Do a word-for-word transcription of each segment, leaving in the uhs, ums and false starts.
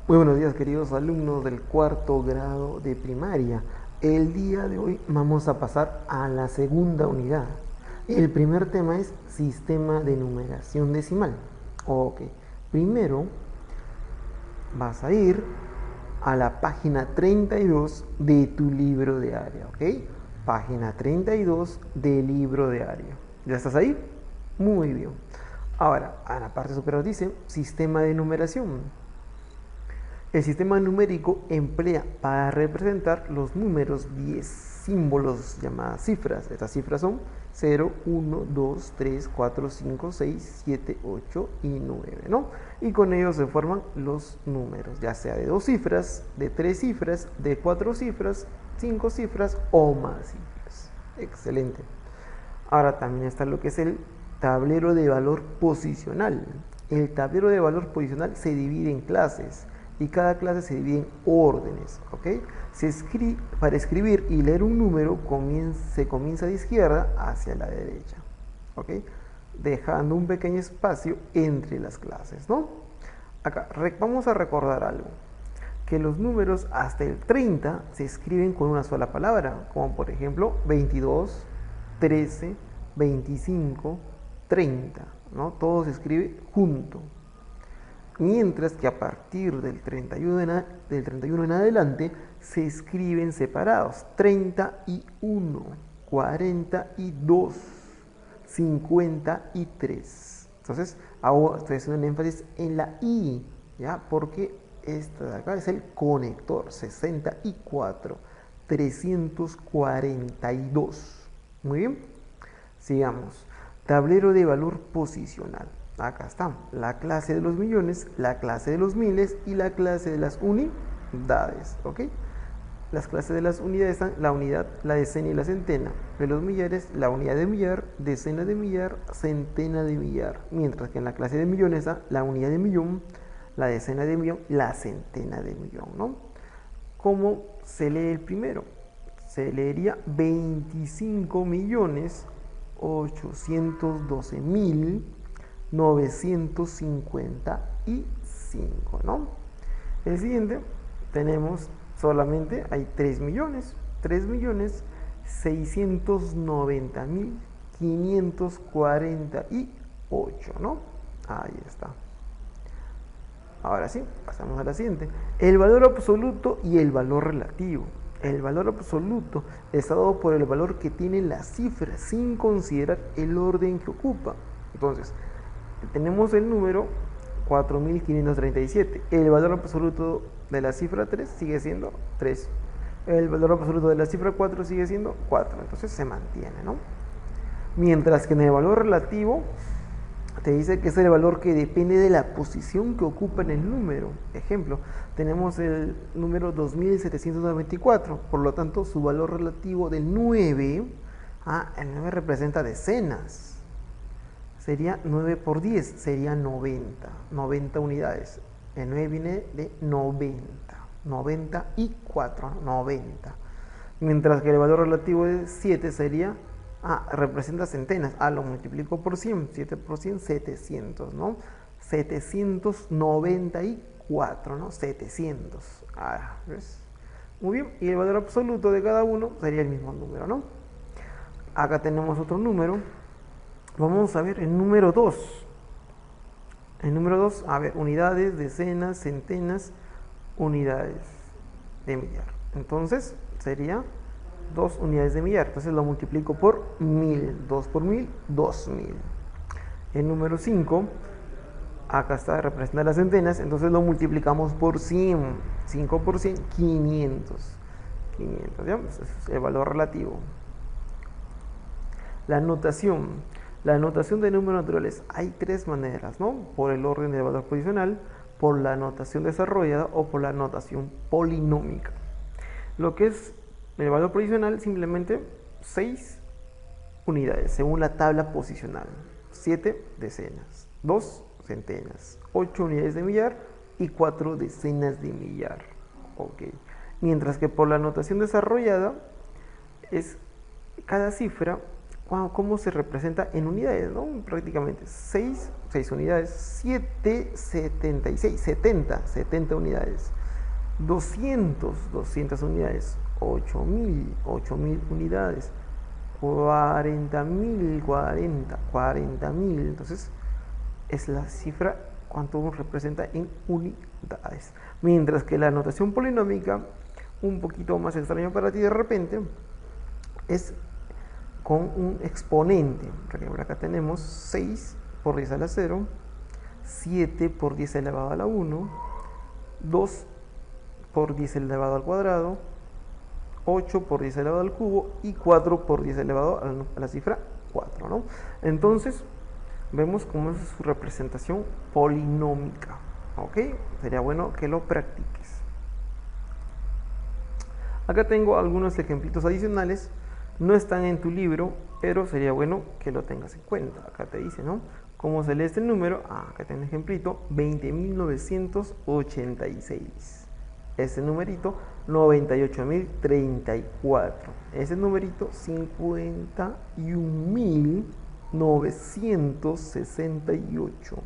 Muy buenos días, queridos alumnos del cuarto grado de primaria. El día de hoy vamos a pasar a la segunda unidad. El primer tema es sistema de numeración decimal. Ok, primero vas a ir a la página treinta y dos de tu libro de área, ¿ok? Página treinta y dos del libro de área. ¿Ya estás ahí? Muy bien. Ahora, a la parte superior dice sistema de numeración. El sistema numérico emplea para representar los números diez símbolos llamadas cifras. Estas cifras son cero, uno, dos, tres, cuatro, cinco, seis, siete, ocho y nueve, ¿no? Y con ellos se forman los números, ya sea de dos cifras, de tres cifras, de cuatro cifras, cinco cifras o más cifras. Excelente. Ahora también está lo que es el tablero de valor posicional. El tablero de valor posicional se divide en clases y cada clase se divide en órdenes, ¿ok? Se escribe, para escribir y leer un número comienza, se comienza de izquierda hacia la derecha, ¿ok? Dejando un pequeño espacio entre las clases, ¿no? Acá vamos a recordar algo, que los números hasta el treinta se escriben con una sola palabra, como por ejemplo veintidós, trece, veinticinco, treinta, ¿no? Todo se escribe junto. Mientras que a partir del treinta y uno en, a, del treinta y uno en adelante se escriben separados: treinta y uno, cuarenta y dos, cincuenta y tres. Entonces, ahora estoy haciendo un énfasis en la I, ¿ya? Porque esta de acá es el conector: sesenta y cuatro, trescientos cuarenta y dos. Muy bien, sigamos. Tablero de valor posicional. Acá está, la clase de los millones, la clase de los miles y la clase de las unidades, ¿ok? Las clases de las unidades están la unidad, la decena y la centena. De los millares, la unidad de millar, decena de millar, centena de millar. Mientras que en la clase de millones está la unidad de millón, la decena de millón, la centena de millón, ¿no? ¿Cómo se lee el primero? Se leería veinticinco millones ochocientos doce mil novecientos cincuenta y cinco, ¿no? El siguiente tenemos solamente hay tres millones, tres millones seiscientos noventa mil quinientos cuarenta y ocho, ¿no? Ahí está. Ahora sí, pasamos a la siguiente. El valor absoluto y el valor relativo. El valor absoluto está dado por el valor que tiene la cifra sin considerar el orden que ocupa. Entonces, tenemos el número cuatro mil quinientos treinta y siete. El valor absoluto de la cifra tres sigue siendo tres. El valor absoluto de la cifra cuatro sigue siendo cuatro. Entonces se mantiene, ¿no? Mientras que en el valor relativo te dice que es el valor que depende de la posición que ocupa en el número. Ejemplo, tenemos el número dos mil setecientos noventa y cuatro. Por lo tanto, su valor relativo del nueve, ah, el nueve representa decenas. Sería nueve por diez, sería noventa, noventa unidades. El nueve viene de noventa, noventa y cuatro, noventa. Mientras que el valor relativo de siete sería, ah, representa centenas. Ah, lo multiplico por cien, siete por cien, setecientos, ¿no? setecientos noventa y cuatro, ¿no? setecientos. Ah, ¿ves? Muy bien, y el valor absoluto de cada uno sería el mismo número, ¿no? Acá tenemos otro número. Vamos a ver el número dos. El número dos, a ver, unidades, decenas, centenas, unidades de millar. Entonces, sería dos unidades de millar. Entonces lo multiplico por mil. dos por mil, dos mil. El número cinco, acá está, representa las centenas. Entonces lo multiplicamos por cien. cinco por cien, quinientos. quinientos, ¿ya? Ese es el valor relativo. La notación. La notación de números naturales, hay tres maneras, ¿no? Por el orden del valor posicional, por la notación desarrollada o por la notación polinómica. Lo que es el valor posicional, simplemente seis unidades, según la tabla posicional. siete decenas, dos centenas, ocho unidades de millar y cuatro decenas de millar. Ok. Mientras que por la notación desarrollada, es cada cifra ¿cómo se representa en unidades? ¿No? Prácticamente seis, seis unidades, siete, setenta y seis, setenta, setenta unidades, doscientos, doscientas unidades, ocho mil, ocho mil unidades, cuarenta mil, cuarenta, cuarenta mil. Entonces es la cifra cuánto representa en unidades. Mientras que la notación polinómica, un poquito más extraño para ti de repente, es con un exponente. Por ejemplo, acá tenemos seis por diez a la cero, siete por diez elevado a la uno, dos por diez elevado al cuadrado, ocho por diez elevado al cubo y cuatro por diez elevado a la cifra cuatro, ¿no? Entonces, vemos cómo es su representación polinómica, ¿ok? Sería bueno que lo practiques. Acá tengo algunos ejemplitos adicionales, no están en tu libro, pero sería bueno que lo tengas en cuenta. Acá te dice, ¿no? ¿Cómo se lee este número? Ah, acá tengo un ejemplito, veinte mil novecientos ochenta y seis. Ese numerito, noventa y ocho mil treinta y cuatro. Ese numerito, cincuenta y un mil novecientos sesenta y ocho.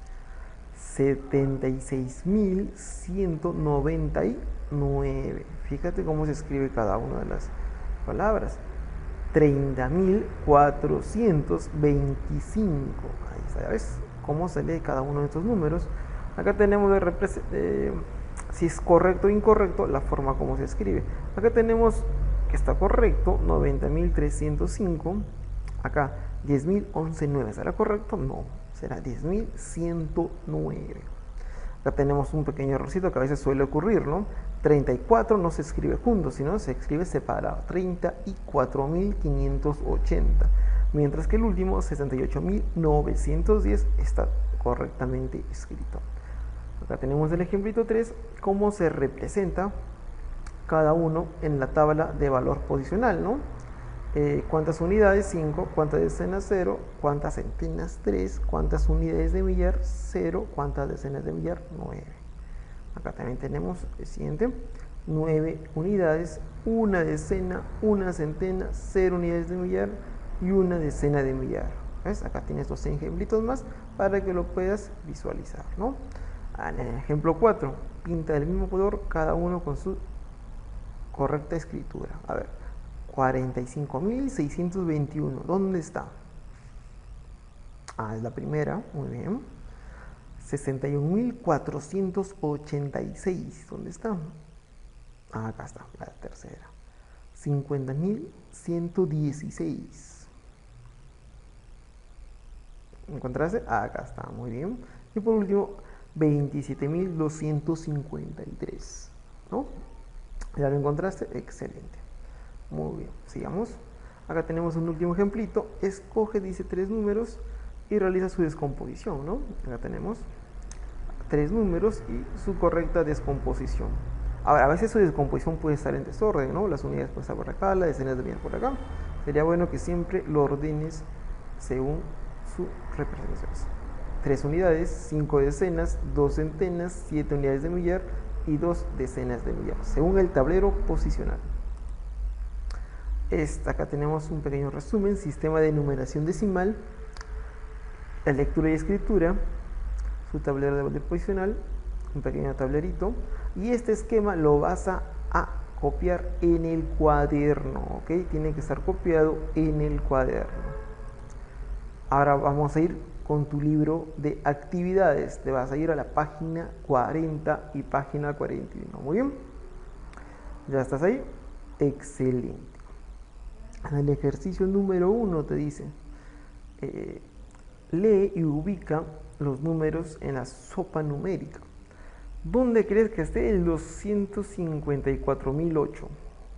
setenta y seis mil ciento noventa y nueve. Fíjate cómo se escribe cada una de las palabras. treinta mil cuatrocientos veinticinco. Ahí sabes cómo se lee cada uno de estos números. Acá tenemos de eh, si es correcto o incorrecto la forma como se escribe. Acá tenemos que está correcto, noventa mil trescientos cinco. Acá diez mil once nueve. ¿Será correcto? No, será diez mil ciento nueve. Acá tenemos un pequeño errorcito que a veces suele ocurrir, ¿no? treinta y cuatro no se escribe junto, sino se escribe separado. treinta y cuatro mil quinientos ochenta. Mientras que el último, sesenta y ocho mil novecientos diez, está correctamente escrito. Acá tenemos el ejemplito tres, cómo se representa cada uno en la tabla de valor posicional, ¿no? Eh, ¿Cuántas unidades? cinco. ¿Cuántas decenas? cero. ¿Cuántas centenas? tres. ¿Cuántas unidades de millar? cero. ¿Cuántas decenas de millar? nueve. Acá también tenemos el siguiente, nueve unidades, una decena, una centena, cero unidades de millar y una decena de millar. ¿Ves? Acá tienes dos ejemplitos más para que lo puedas visualizar, ¿no? En el ejemplo cuatro, pinta del mismo color cada uno con su correcta escritura. A ver, cuarenta y cinco mil seiscientos veintiuno, ¿dónde está? Ah, es la primera, muy bien. sesenta y un mil cuatrocientos ochenta y seis, ¿dónde está? Ah, acá está, la tercera. cincuenta mil ciento dieciséis. ¿Encontraste? Ah, acá está, muy bien. Y por último, veintisiete mil doscientos cincuenta y tres, ¿no? ¿Ya lo encontraste? Excelente. Muy bien, sigamos. Acá tenemos un último ejemplito. Escoge, dice, tres números y realiza su descomposición, ¿no? Acá tenemos tres números y su correcta descomposición. Ahora, a veces su descomposición puede estar en desorden, ¿no? Las unidades pueden estar por acá, las decenas deben por acá. Sería bueno que siempre lo ordenes según sus representaciones. tres unidades, cinco decenas, dos centenas, siete unidades de millar y dos decenas de millar, según el tablero posicional. Esta, acá tenemos un pequeño resumen, sistema de numeración decimal, la lectura y escritura, su tablero de valor posicional, un pequeño tablerito, y este esquema lo vas a, a copiar en el cuaderno, ¿ok? Tiene que estar copiado en el cuaderno. Ahora vamos a ir con tu libro de actividades, te vas a ir a la página cuarenta y página cuarenta y uno, muy bien, ¿ya estás ahí? Excelente. En el ejercicio número uno te dice, eh, lee y ubica los números en la sopa numérica. ¿Dónde crees que esté el doscientos cincuenta y cuatro mil ocho?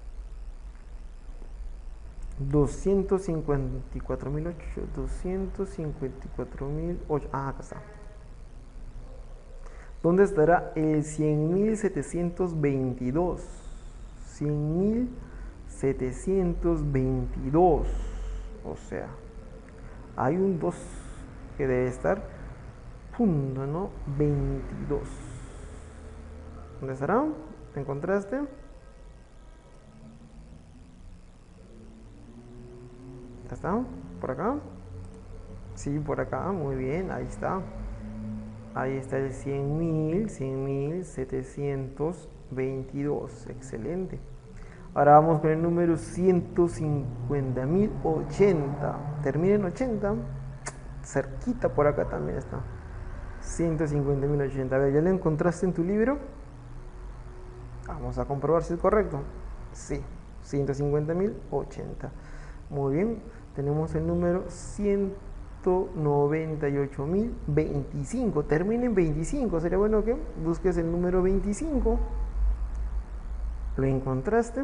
doscientos cincuenta y cuatro mil ocho, doscientos cincuenta y cuatro mil ocho. Ah, acá está. ¿Dónde estará el cien mil setecientos veintidós? cien mil setecientos veintidós. O sea, hay un dos que debe estar punto, ¿no? veintidós. ¿Dónde estará? ¿Te encontraste? ¿Ya está? ¿Por acá? Sí, por acá, muy bien, ahí está. Ahí está el cien mil, cien mil setecientos veintidós, excelente. Ahora vamos con el número ciento cincuenta mil ochenta. Termina en ochenta, cerquita por acá también está. ciento cincuenta mil ochenta. A ver, ¿ya lo encontraste en tu libro? Vamos a comprobar si es correcto. Sí, ciento cincuenta mil ochenta. Muy bien, tenemos el número ciento noventa y ocho mil veinticinco. Termina en veinticinco. Sería bueno que busques el número veinticinco. ¿Lo encontraste?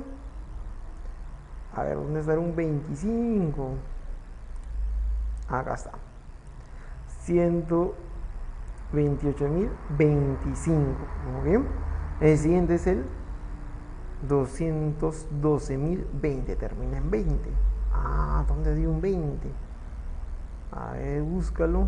A ver, ¿dónde está un veinticinco? Acá está. ciento veintiocho mil veinticinco. Muy bien. El siguiente es el doscientos doce mil veinte. Termina en veinte. Ah, ¿dónde dio un veinte? A ver, búscalo.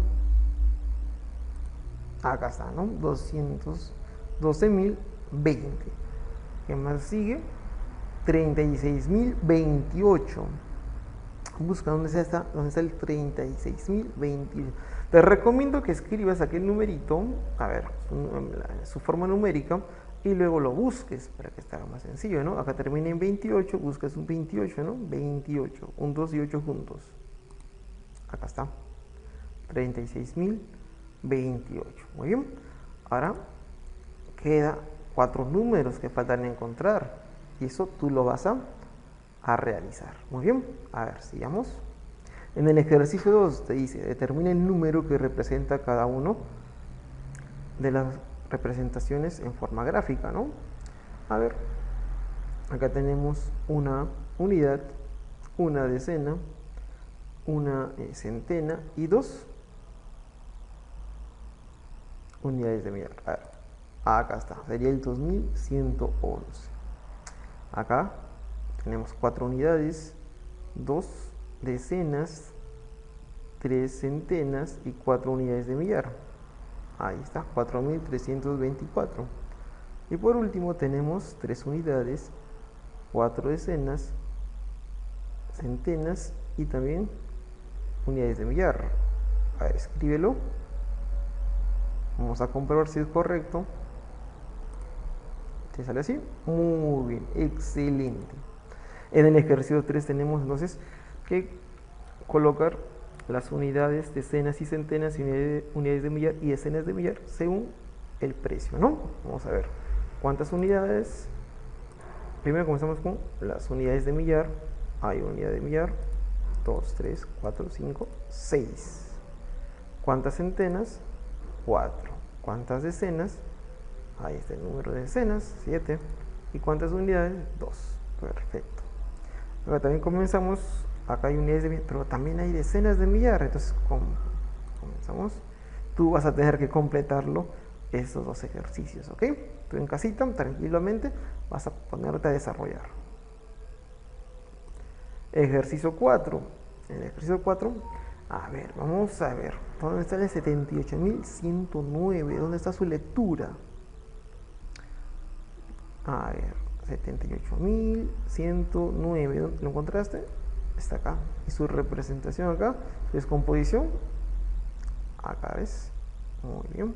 Acá está, ¿no? doscientos doce mil veinte. ¿Qué más sigue? treinta y seis mil veintiocho. Busca dónde está, dónde está el treinta y seis mil veintiocho. Te recomiendo que escribas aquel numerito, a ver, su, su forma numérica, y luego lo busques para que esté más sencillo, ¿no? Acá termina en veintiocho, buscas un veintiocho, ¿no? veintiocho, un dos y ocho juntos. Acá está. treinta y seis mil veintiocho. Muy bien. Ahora queda cuatro números que faltan encontrar. Y eso tú lo vas a, a realizar. Muy bien. A ver, sigamos. En el ejercicio dos te dice, determina el número que representa cada uno de las representaciones en forma gráfica, ¿no? A ver, acá tenemos una unidad, una decena, una eh, centena y dos unidades de millar. A ver, acá está, sería el dos mil ciento once. Acá tenemos cuatro unidades, dos decenas, tres centenas y cuatro unidades de millar. Ahí está, cuatro mil trescientos veinticuatro. Y por último tenemos tres unidades, cuatro decenas, centenas y también unidades de millar. A ver, escríbelo. Vamos a comprobar si es correcto. ¿Te sale así? Muy bien, excelente. En el ejercicio tres tenemos entonces que colocar las unidades, decenas y centenas y unidades de millar y decenas de millar según el precio, ¿no? Vamos a ver cuántas unidades. Primero comenzamos con las unidades de millar. Hay unidad de millar, dos, tres, cuatro, cinco, seis. ¿Cuántas centenas? cuatro. ¿Cuántas decenas? Ahí está el número de decenas, siete. ¿Y cuántas unidades? dos. Perfecto. Ahora también comenzamos. Acá hay unidades de millar, pero también hay decenas de millar. Entonces, comenzamos. Tú vas a tener que completarlo, estos dos ejercicios, ¿ok? Tú en casita, tranquilamente, vas a ponerte a desarrollar. Ejercicio cuatro. En el ejercicio cuatro, a ver, vamos a ver. ¿Dónde está el setenta y ocho mil ciento nueve? ¿Dónde está su lectura? A ver, setenta y ocho mil ciento nueve. ¿Lo encontraste? Está acá. Y su representación acá, su descomposición. Acá ves. Muy bien.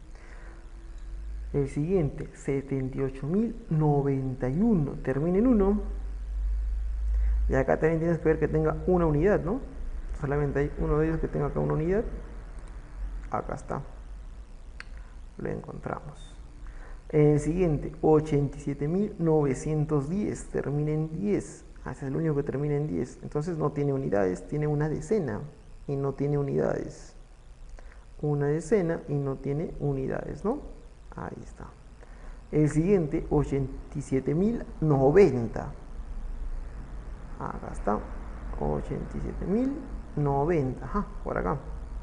El siguiente, setenta y ocho mil noventa y uno. Termina en uno. Y acá también tienes que ver que tenga una unidad, ¿no? Solamente hay uno de ellos que tenga acá una unidad. Acá está. Lo encontramos. El siguiente, ochenta y siete mil novecientos diez. Termina en diez. Ah, ese es el único que termina en diez. Entonces no tiene unidades, tiene una decena y no tiene unidades. Una decena y no tiene unidades, ¿no? Ahí está. El siguiente, ochenta y siete mil noventa. Acá está. ochenta y siete mil noventa. Ajá, por acá.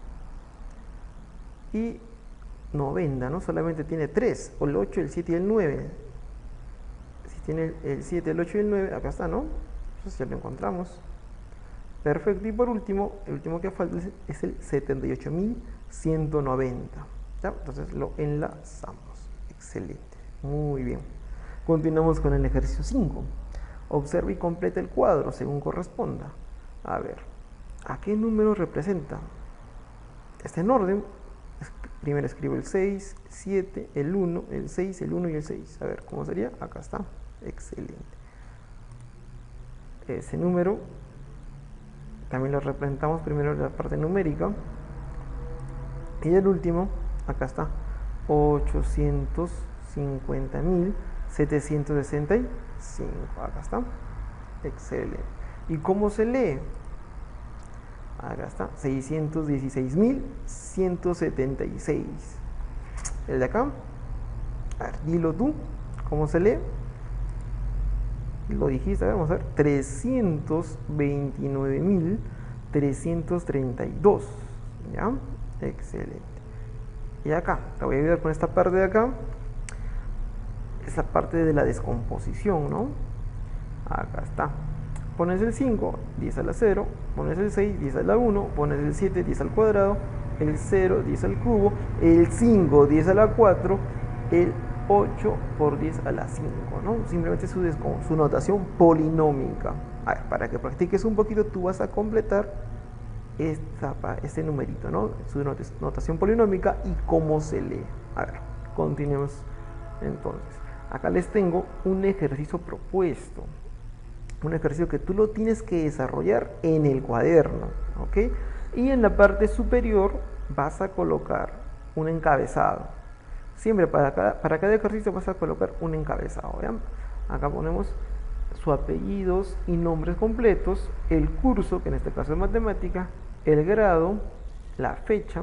Y noventa, ¿no? Solamente tiene tres. O el ocho, el siete y el nueve. Si tiene el siete, el ocho y el nueve, acá está, ¿no? Entonces ya lo encontramos. Perfecto. Y por último, el último que falta es el setenta y ocho mil ciento noventa. ¿Ya? Entonces lo enlazamos. Excelente. Muy bien. Continuamos con el ejercicio cinco. Observa y completa el cuadro según corresponda. A ver, ¿A qué número representa? Está en orden. Primero escribo el seis, siete, el uno, el seis, el uno y el seis. A ver, ¿cómo sería? Acá está. Excelente. Ese número también lo representamos primero en la parte numérica. Y el último, acá está. ochocientos cincuenta mil setecientos sesenta y cinco. Acá está. Excelente. ¿Y cómo se lee? Acá está, seiscientos dieciséis mil ciento setenta y seis. El de acá, a ver, dilo tú, ¿cómo se lee? Lo dijiste, a ver, vamos a ver, trescientos veintinueve mil trescientos treinta y dos. ¿Ya? Excelente. Y acá, te voy a ayudar con esta parte de acá. Es la parte de la descomposición, ¿no? Acá está. Pones el cinco, diez a la cero, pones el seis, diez a la uno, pones el siete, diez al cuadrado, el cero, diez al cubo, el cinco, diez a la cuatro, el ocho por diez a la cinco, ¿no? Simplemente su, su notación polinómica. A ver, para que practiques un poquito, tú vas a completar esta, este numerito, ¿no? Su notación polinómica y cómo se lee. A ver, continuemos entonces. Acá les tengo un ejercicio propuesto. Un ejercicio que tú lo tienes que desarrollar en el cuaderno, ¿ok? Y en la parte superior vas a colocar un encabezado. Siempre para cada, para cada ejercicio vas a colocar un encabezado, ¿vean? Acá ponemos sus apellidos y nombres completos, el curso, que en este caso es matemática, el grado, la fecha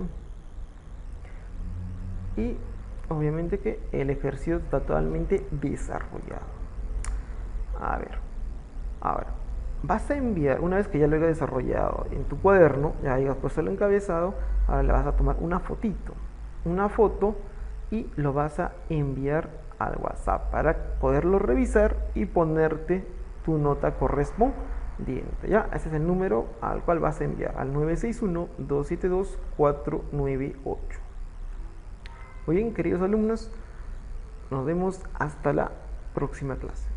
y obviamente que el ejercicio está totalmente desarrollado. A ver. Ahora, vas a enviar, una vez que ya lo hayas desarrollado en tu cuaderno, ya hayas puesto el encabezado, ahora le vas a tomar una fotito, una foto y lo vas a enviar al WhatsApp para poderlo revisar y ponerte tu nota correspondiente. Ya, ese es el número al cual vas a enviar, al nueve seis uno, dos siete dos, cuatro nueve ocho. Muy bien, queridos alumnos, nos vemos hasta la próxima clase.